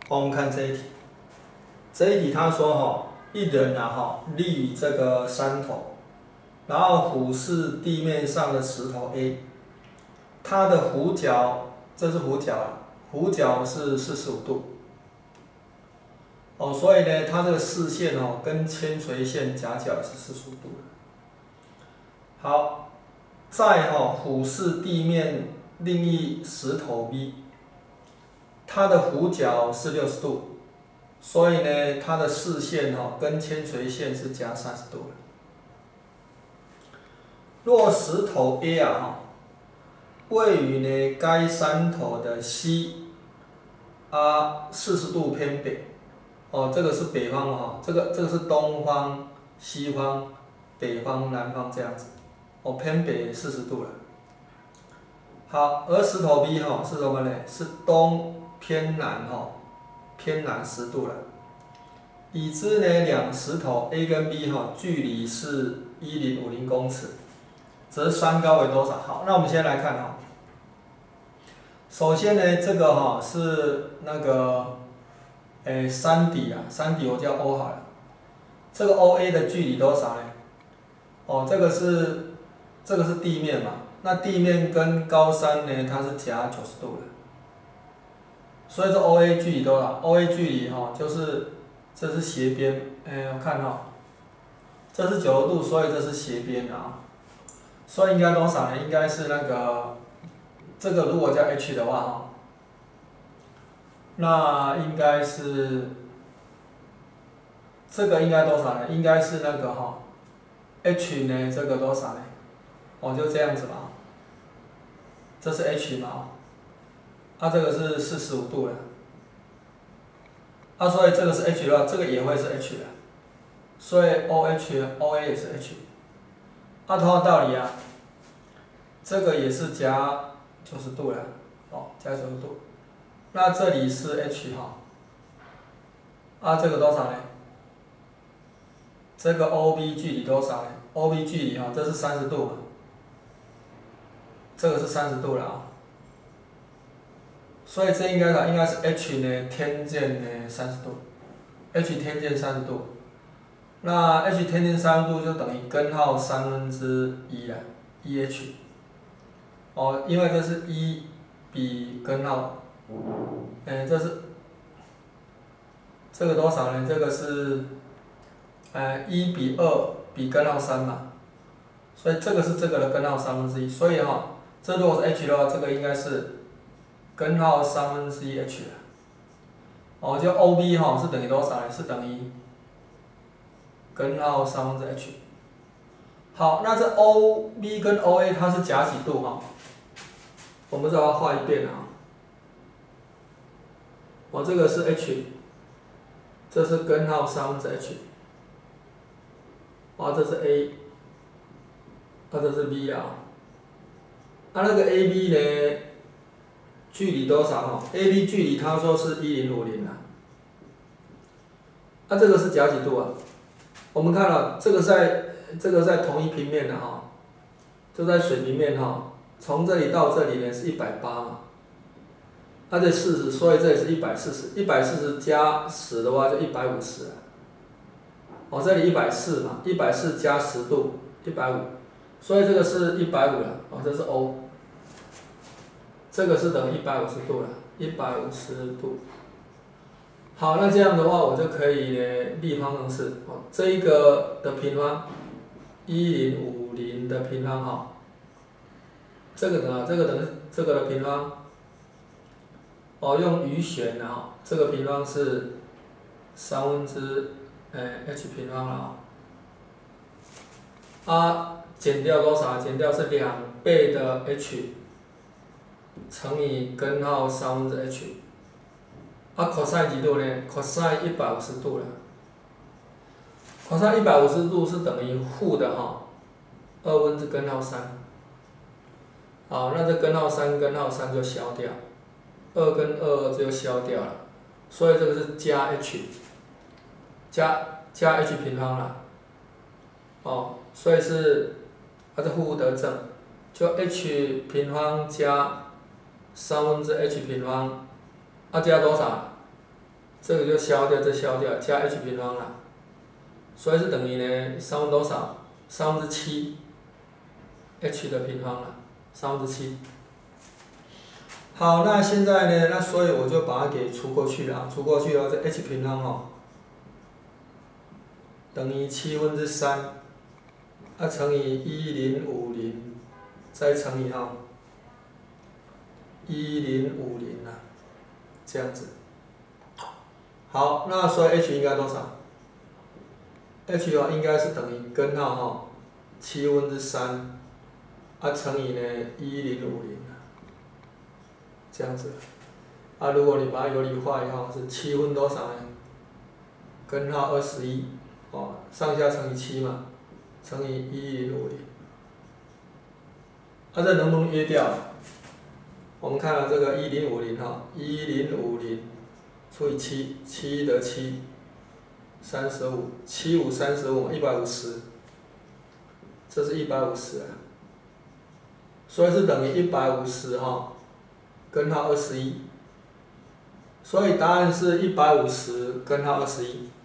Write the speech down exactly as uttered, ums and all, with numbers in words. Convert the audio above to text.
我们看这一题，这一题他说哈，一人啊哈立于这个山头，然后俯视地面上的石头 A， 它的弧角，这是弧角啊，弧角是四十五度。哦，所以呢，它这个视线哦跟铅垂线夹角也是四十五度的。好，再哈俯视地面另一石头 B， 它的弧角是六十度，所以呢，它的视线哈跟铅垂线是夹三十度的。若石头 A 啊哈位于呢该山头的西啊四十度偏北。哦，这个是北方哈，这个这个是东方、西方、北方、南方这样子。哦，偏北四十度了。好，而石头 B 哈是什么呢？是东偏南哈，偏南十度了。已知呢两石头 A 跟 B 哈距离是一零五零公尺，则山高为多少？好，那我们先来看哈。首先呢，这个哈是那个。诶，山底啊，山底我叫 O 好了。这个 O A 的距离多少呢？哦，这个是这个是地面嘛，那地面跟高山呢，它是夹九十度的。所以这 O A 距离多少 ？O A 距离哈、哦，就是这是斜边，诶，我看哈、哦，这是九十度，所以这是斜边啊。所以应该多少呢？应该是那个这个如果叫 H 的话哈。那应该是这个应该多少呢？应该是那个哈 ，H 呢这个多少呢？哦，就这样子嘛。这是 H 嘛，啊这个是四十五度了，啊所以这个是 H 的话，这个也会是 H 的，所以 OH、OA 也是 H。啊同样道理啊，这个也是夹九十度了，哦夹九十度。那这里是 H 哈，啊这个多少呢？这个 O B 距离多少呢 ？O B 距离哈，这是三十度嘛，这个是三十度了啊，所以这应该的应该是 H 呢天箭呢三十度 ，H 天箭三十度，那 H 天箭三十度就等于根号三分之一了，一 H， 哦，因为这是一比根号。哎，这是这个多少呢？这个是，呃，一比二比根号三嘛，所以这个是这个的根号三分之一，所以哈、哦，这如果是 H 的话，这个应该是根号三分之一 H 的。哦，就 O B 哈、哦、是等于多少呢？是等于根号三分之 H。好，那这 O B 跟 O A 它是夹几度哈、哦？我们再要画一遍啊。哦，这个是 H， 这是根号三分之 H， 哦，这是 A， 啊，这是 B 啊，啊，那个 A B 呢，距离多少哈 ？A B 距离他说是一零五零啊，那、啊、这个是夹几度啊？我们看了、啊，这个在这个在同一平面的哈，就在水平面哈，从这里到这里呢是一百八嘛。它这四十，所以这里是一百四十，一百四十加十的话就一百五十了。哦，这里一百四嘛，一百四加十度，一百五，所以这个是一百五了。哦，这是 O， 这个是等于一百五十度了，一百五十度。好，那这样的话我就可以呢立方程式，哦，这一个的平方，一零五零的平方哈，这个呢，这个等于这个的平方。哦，用余弦的哈，这个平方是三分之呃 h 平方了啊。啊，减掉多少？减掉是两倍的 h 乘以根号三分之 h。啊 ，cos 几度呢 ？cos 一百五十度了。cos 一百五十度是等于负的哈，二分之根号三。好，那这根号三根号三就消掉。二跟二就消掉了，所以这个是加 h， 加加 h 平方了，哦，所以是它是负得正，就 h 平方加三分之 h 平方，啊加多少？ 这个就消掉，这消掉，加 h 平方了，所以是等于呢三分多少？三分之七 h 的平方了，三分之七。好，那现在呢？那所以我就把它给除过去了，除过去的话，这 h 平方哦，等于七分之三，啊乘以一零五零，再乘以哈一零五零啊，这样子。好，那所以 h 应该多少 ？h 哦应该是等于根号哈七分之三，啊乘以呢一零五零。这样子，啊，如果你把它有理化以后是七分多少呢？根号二十一，哦，上下乘以七嘛，乘以一零五零，啊，这能不能约掉？我们看到这个一零五零哈，一零五零除以七，七得七，三十五，七五三十五，一百五十，这是一百五十啊，所以是等于一百五十哈。根号二十一，所以答案是一百五十根号二十一。